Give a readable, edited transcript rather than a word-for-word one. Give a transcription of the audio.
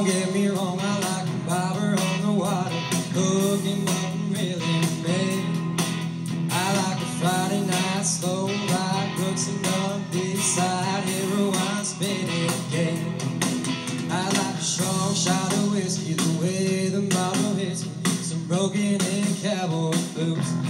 Don't get me wrong, I like a bobber on the water, cooking nothing really made. I like a Friday night slow ride, Brooks and Dunn, beside everyone spinning game. I like a strong shot of whiskey, the way the model hits me, some broken in cowboy boots.